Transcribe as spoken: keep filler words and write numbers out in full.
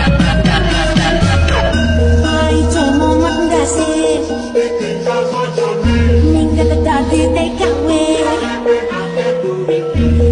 Ai coba mat gak sih minggat tadi T K W